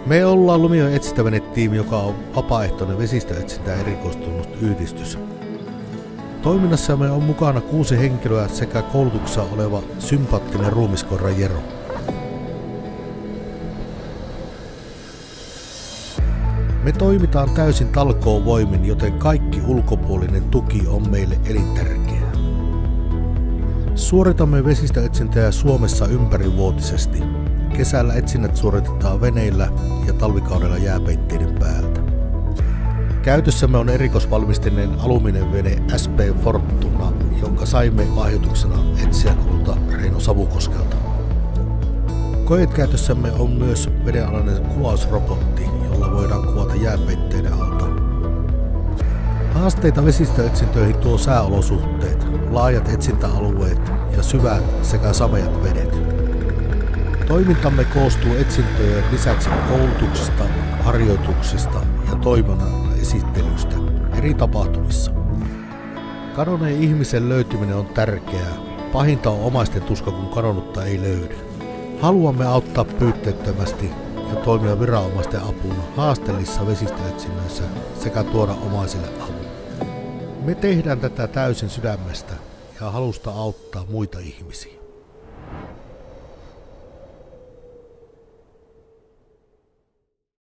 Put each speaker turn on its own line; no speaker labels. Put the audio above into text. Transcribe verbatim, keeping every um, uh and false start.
Me ollaan Lumijoen etsintävenetiimi, joka on vapaaehtoinen vesistöetsintään erikoistunut yhdistys. Toiminnassamme on mukana kuusi henkilöä sekä koulutuksessa oleva sympaattinen ruumiskoira Jero. Me toimitaan täysin talkoovoimin, joten kaikki ulkopuolinen tuki on meille elintärkeää. Suoritamme vesistöetsintää Suomessa ympärivuotisesti. Kesällä etsinnät suoritetaan veneillä ja talvikaudella jääpeitteiden päältä. Käytössämme on erikoisvalmisteinen alumiinivene S P Fortuna, jonka saimme lahjoituksena etsijäkulta Reino Savukoskelta. Koekäytössämme on myös vedenalainen kuvausrobotti, jolla voidaan kuvata jääpeitteiden alta. Haasteita vesistöetsintöihin tuo sääolosuhteet, laajat etsintäalueet ja syvät sekä sameat vedet. Toimintamme koostuu etsintöjen lisäksi koulutuksesta, harjoituksista ja toiminnan esittelystä eri tapahtumissa. Kadonneen ihmisen löytyminen on tärkeää. Pahinta on omaisten tuska, kun kadonnutta ei löydy. Haluamme auttaa pyytteettömästi ja toimia viranomaisten apuna haasteellisissa vesistöetsinnöissä sekä tuoda omaisille avun. Me tehdään tätä täysin sydämestä ja halusta auttaa muita ihmisiä.